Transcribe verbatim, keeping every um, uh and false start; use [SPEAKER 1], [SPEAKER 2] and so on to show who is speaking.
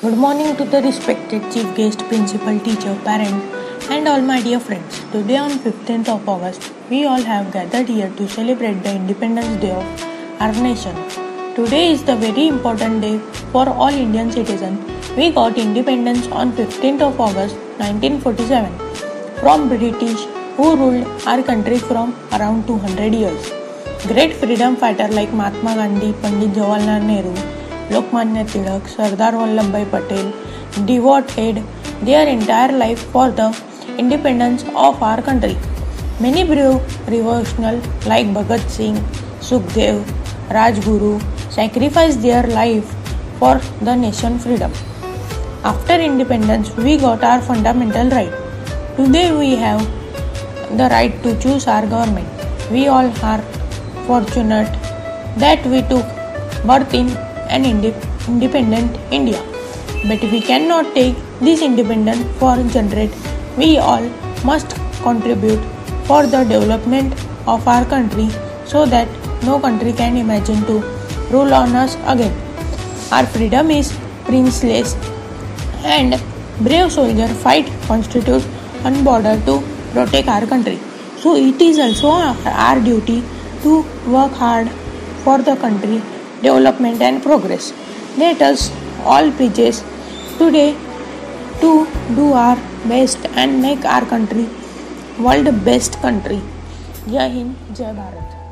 [SPEAKER 1] Good morning to the respected chief guest, principal, teacher, parent, and all my dear friends. Today on fifteenth of August, we all have gathered here to celebrate the Independence Day of our nation. Today is the very important day for all Indian citizens. We got independence on fifteenth of August nineteen forty-seven from British who ruled our country from around two hundred years. Great freedom fighter like Mahatma Gandhi, Pandit Jawaharlal Nehru, Lokmanya Tilak, Sardar Vallabhbhai Patel devoted their entire life for the independence of our country. Many brave revolutionaries like Bhagat Singh, Sukhdev, Rajguru sacrificed their life for the nation's freedom. After independence, we got our fundamental right. Today we have the right to choose our government. We all are fortunate that we took birth in an independent India. But we cannot take this independence for granted. We all must contribute for the development of our country so that no country can imagine to rule on us again. Our freedom is priceless and brave soldiers fight constitute on border to protect our country. So it is also our duty to work hard for the country development and progress. Let us all pledge today to do our best and make our country world best country. Jai Hind, Jai Bharat.